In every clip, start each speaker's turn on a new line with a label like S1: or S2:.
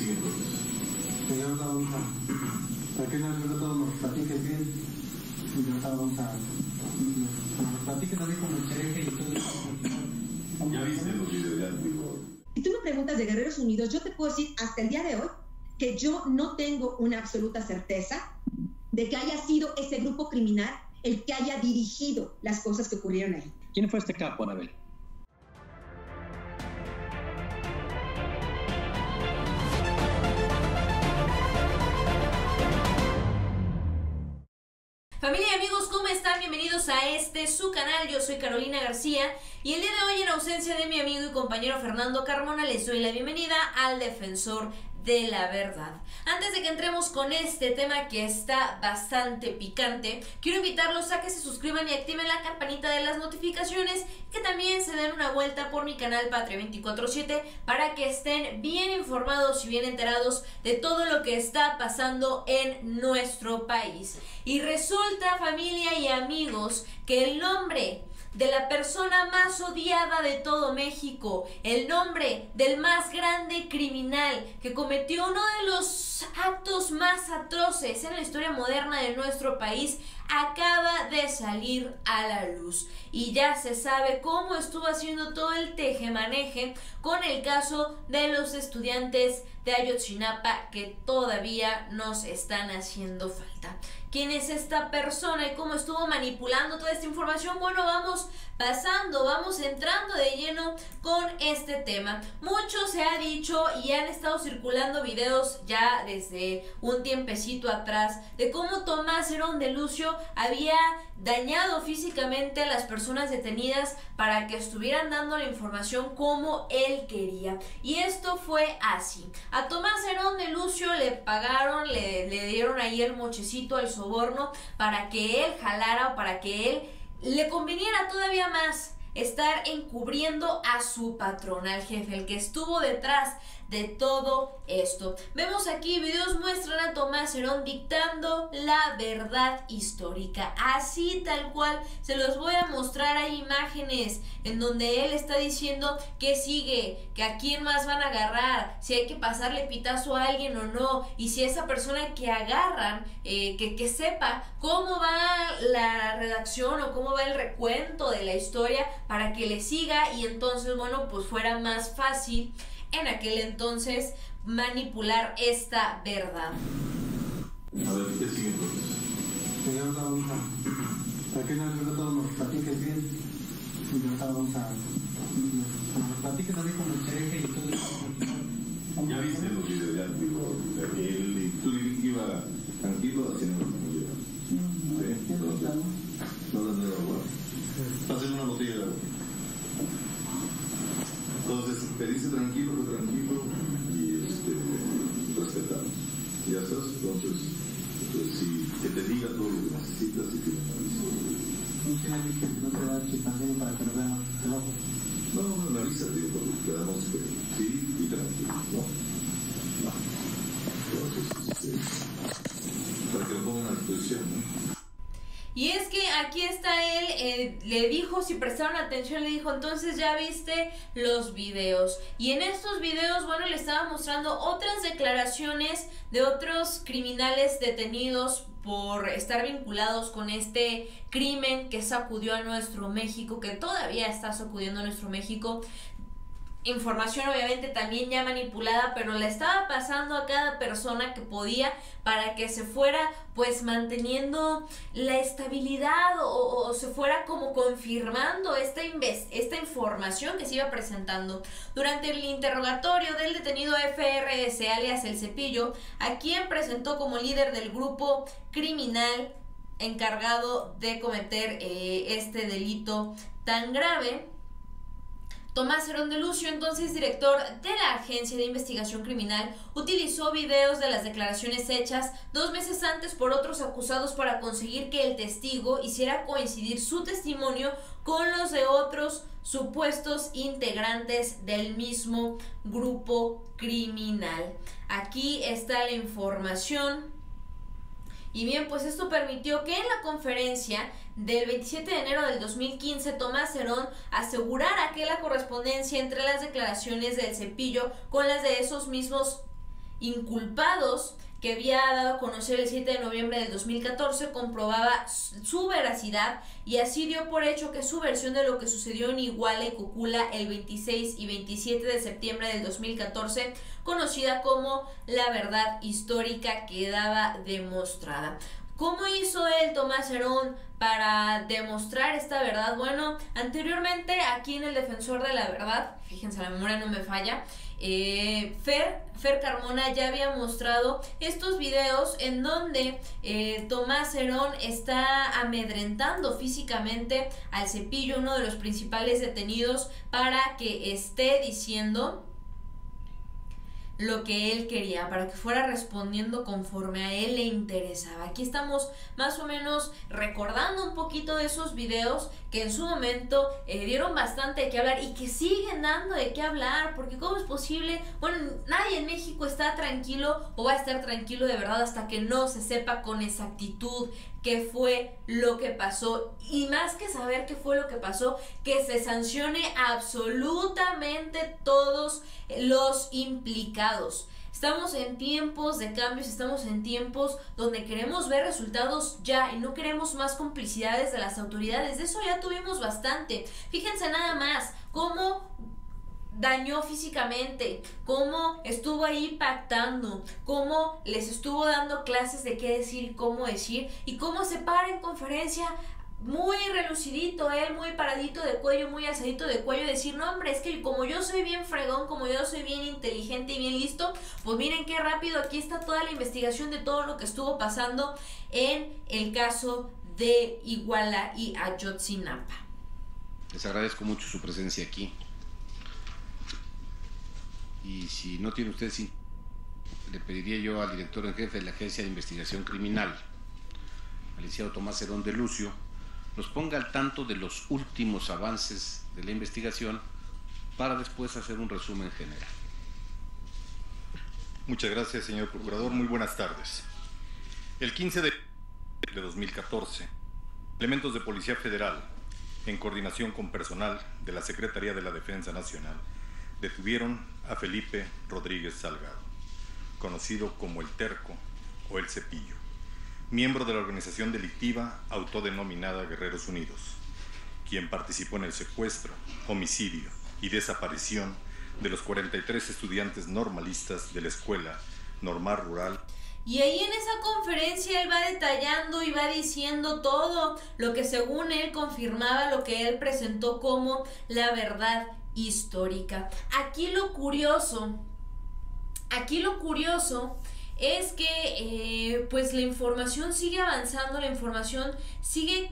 S1: sigue entonces?
S2: Señor, vamos a que nos platiques bien. Y ahorita vamos a nos platiques así como el chereje y todo.
S1: ¿Ya viste los videos? Ya digo.
S3: Si tú me preguntas de Guerreros Unidos, yo te puedo decir hasta el día de hoy que yo no tengo una absoluta certeza de que haya sido ese grupo criminal el que haya dirigido las cosas que ocurrieron ahí.
S4: ¿Quién fue este capo, Anabel?
S5: Familia y amigos, ¿cómo están? Bienvenidos a su canal. Yo soy Carolina García y el día de hoy, en ausencia de mi amigo y compañero Fernando Carmona, les doy la bienvenida al Defensor de la Verdad. Antes de que entremos con este tema que está bastante picante, quiero invitarlos a que se suscriban y activen la campanita de las notificaciones, que también se den una vuelta por mi canal Patria 24/7 para que estén bien informados y bien enterados de todo lo que está pasando en nuestro país. Y resulta, familia y amigos, que el nombre de la persona más odiada de todo México, el nombre del más grande criminal que cometió uno de los actos más atroces en la historia moderna de nuestro país, acaba de salir a la luz. Y ya se sabe cómo estuvo haciendo todo el tejemaneje con el caso de los estudiantes de Ayotzinapa, que todavía nos están haciendo falta. ¿Quién es esta persona y cómo estuvo manipulando toda esta información? Bueno, vamos entrando de lleno con este tema. Mucho se ha dicho y han estado circulando videos ya desde un tiempecito atrás de cómo Tomás Herón de Lucio había dañado físicamente a las personas detenidas para que estuvieran dando la información como él quería. Y esto fue así: a Tomás Herón de Lucio le pagaron, le dieron ahí el mochecito, el soborno, para que él jalara, para que él le conviniera todavía más estar encubriendo a su patrón, al jefe, el que estuvo detrás de todo esto. Vemos aquí videos muestran a Tomás Herón dictando la verdad histórica, así tal cual se los voy a mostrar. Hay imágenes en donde él está diciendo que sigue, que a quién más van a agarrar, si hay que pasarle pitazo a alguien o no, y si esa persona que agarran, que sepa cómo va la redacción o cómo va el recuento de la historia para que le siga, y entonces, bueno, pues fuera más fácil en aquel entonces manipular esta verdad.
S1: A ver, ¿qué sigue entonces?
S2: Señor, vamos a que nos platiques bien. Y ahorita vamos a nos platiques así como el chereje y todo.
S1: ¿Ya viste los videos? Ya digo, él y tú iba tranquilo haciendo lo que yo. Sí, no les veo agua. Pasen una botella de agua. Entonces, pediste tranquilo y respetado. Ya sabes, entonces si que te diga todo lo que necesitas y que me avises.
S2: No te da chipaneo para que lo vean abajo.
S1: No, me avisas, digo, porque quedamos que sí y tranquilo, ¿no? Entonces, para que lo pongan a disposición, ¿no?
S5: Y es que aquí está él, le dijo, si prestaron atención, le dijo, entonces ya viste los videos. Y en estos videos, bueno, le estaba mostrando otras declaraciones de otros criminales detenidos por estar vinculados con este crimen que sacudió a nuestro México, que todavía está sacudiendo a nuestro México. Información obviamente también ya manipulada, pero le estaba pasando a cada persona que podía para que se fuera pues manteniendo la estabilidad o se fuera como confirmando esta información que se iba presentando. Durante el interrogatorio del detenido FRS, alias El Cepillo, a quien presentó como líder del grupo criminal encargado de cometer este delito tan grave, Tomás Herón de Lucio, entonces director de la Agencia de Investigación Criminal, utilizó videos de las declaraciones hechas 2 meses antes por otros acusados para conseguir que el testigo hiciera coincidir su testimonio con los de otros supuestos integrantes del mismo grupo criminal. Aquí está la información. Y bien, pues esto permitió que en la conferencia del 27 de enero del 2015 Tomás Herón asegurara que la correspondencia entre las declaraciones del Cepillo con las de esos mismos inculpados que había dado a conocer el 7 de noviembre del 2014 comprobaba su veracidad, y así dio por hecho que su versión de lo que sucedió en Iguala y Cocula el 26 y 27 de septiembre del 2014, conocida como la verdad histórica, quedaba demostrada. ¿Cómo hizo él, Tomás Herón, para demostrar esta verdad? Bueno, anteriormente aquí en El Defensor de la Verdad, fíjense, la memoria no me falla, Fer Carmona ya había mostrado estos videos en donde Tomás Herón está amedrentando físicamente al Cepillo, uno de los principales detenidos, para que esté diciendo lo que él quería, para que fuera respondiendo conforme a él le interesaba. Aquí estamos más o menos recordando un poquito de esos videos que en su momento dieron bastante de qué hablar y que siguen dando de qué hablar, porque ¿cómo es posible? Bueno, nadie en México está tranquilo o va a estar tranquilo de verdad hasta que no se sepa con exactitud qué fue lo que pasó, y más que saber qué fue lo que pasó, que se sancione absolutamente todos los implicados. Estamos en tiempos de cambios, estamos en tiempos donde queremos ver resultados ya y no queremos más complicidades de las autoridades. De eso ya tuvimos bastante. Fíjense nada más cómo dañó físicamente, cómo estuvo ahí pactando, cómo les estuvo dando clases de qué decir y cómo decir, y cómo se para en conferencia muy relucidito, muy paradito de cuello, muy alzadito de cuello, decir, no hombre, es que como yo soy bien fregón, como yo soy bien inteligente y bien listo, pues miren qué rápido, aquí está toda la investigación de todo lo que estuvo pasando en el caso de Iguala y Ayotzinapa.
S4: Les agradezco mucho su presencia aquí. Y si no tiene usted, sí, le pediría yo al director en jefe de la Agencia de Investigación Criminal, al licenciado Tomás Herón de Lucio, nos ponga al tanto de los últimos avances de la investigación para después hacer un resumen general.
S6: Muchas gracias, señor procurador. Muy buenas tardes. El 15 de 2014, elementos de Policía Federal, en coordinación con personal de la Secretaría de la Defensa Nacional, detuvieron a Felipe Rodríguez Salgado, conocido como el Terco o el Cepillo, miembro de la organización delictiva autodenominada Guerreros Unidos, quien participó en el secuestro, homicidio y desaparición de los 43 estudiantes normalistas de la Escuela Normal Rural.
S5: Y ahí en esa conferencia él va detallando y va diciendo todo lo que según él confirmaba lo que él presentó como la verdad histórica. Aquí lo curioso es que pues la información sigue avanzando, la información sigue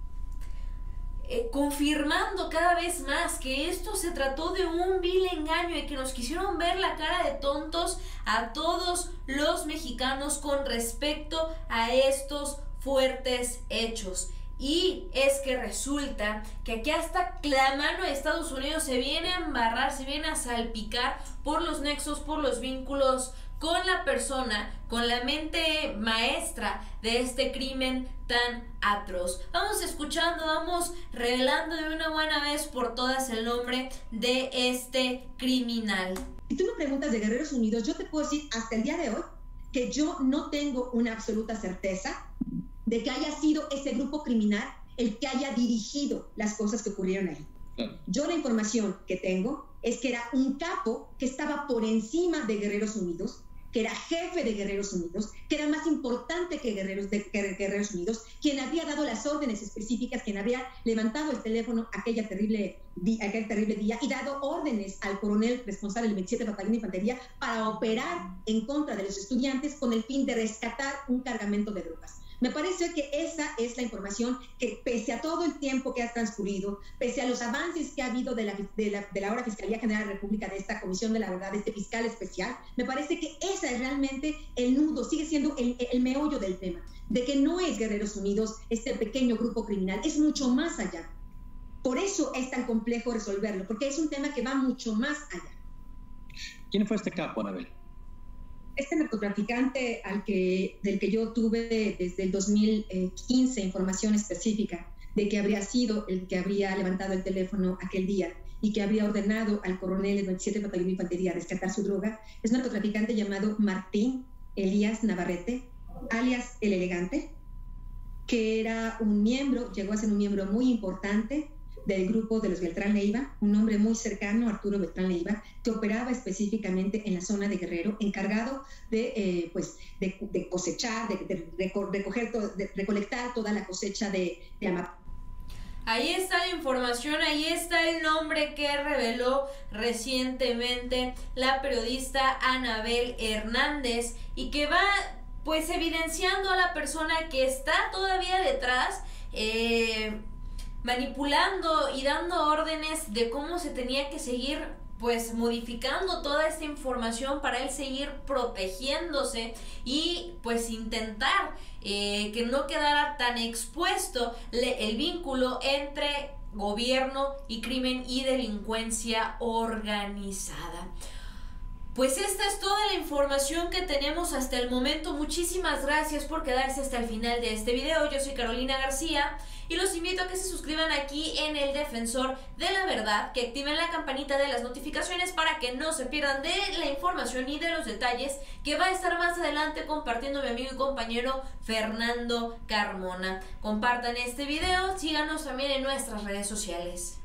S5: confirmando cada vez más que esto se trató de un vil engaño y que nos quisieron ver la cara de tontos a todos los mexicanos con respecto a estos fuertes hechos. Y es que resulta que aquí hasta la mano de Estados Unidos se viene a embarrar, se viene a salpicar por los nexos, por los vínculos con la persona, con la mente maestra de este crimen tan atroz. Vamos escuchando, vamos revelando de una buena vez por todas el nombre de este criminal.
S3: Si tú me preguntas de Guerreros Unidos, yo te puedo decir hasta el día de hoy que yo no tengo una absoluta certeza de que haya sido ese grupo criminal el que haya dirigido las cosas que ocurrieron ahí. Yo la información que tengo es que era un capo que estaba por encima de Guerreros Unidos, que era jefe de Guerreros Unidos, que era más importante que Guerreros Unidos, quien había dado las órdenes específicas, quien había levantado el teléfono aquel terrible día y dado órdenes al coronel responsable del 27 Batallón de Infantería para operar en contra de los estudiantes con el fin de rescatar un cargamento de drogas. Me parece que esa es la información que, pese a todo el tiempo que ha transcurrido, pese a los avances que ha habido de la ahora Fiscalía General de la República, de esta Comisión de la Verdad, de este fiscal especial, me parece que esa es realmente el nudo, sigue siendo el meollo del tema, de que no es Guerreros Unidos este pequeño grupo criminal, es mucho más allá. Por eso es tan complejo resolverlo, porque es un tema que va mucho más allá.
S7: ¿Quién fue este capo, Anabel?
S3: Este narcotraficante del que yo tuve desde el 2015 información específica de que habría sido el que habría levantado el teléfono aquel día y que habría ordenado al coronel del 27 Batallón de Infantería rescatar su droga, es un narcotraficante llamado Martín Elías Navarrete, alias El Elegante, que era un miembro, llegó a ser un miembro muy importante del grupo de los Beltrán Leiva, un hombre muy cercano a Arturo Beltrán Leiva, que operaba específicamente en la zona de Guerrero, encargado de cosechar, de recolectar toda la cosecha de amapola.
S5: Ahí está la información, ahí está el nombre que reveló recientemente la periodista Anabel Hernández y que va pues evidenciando a la persona que está todavía detrás, manipulando y dando órdenes de cómo se tenía que seguir pues modificando toda esta información para él seguir protegiéndose y pues intentar que no quedara tan expuesto el vínculo entre gobierno y crimen y delincuencia organizada. Pues esta es toda la información que tenemos hasta el momento. Muchísimas gracias por quedarse hasta el final de este video. Yo soy Carolina García y los invito a que se suscriban aquí en El Defensor de la Verdad, que activen la campanita de las notificaciones para que no se pierdan de la información y de los detalles que va a estar más adelante compartiendo mi amigo y compañero Fernando Carmona. Compartan este video, síganos también en nuestras redes sociales.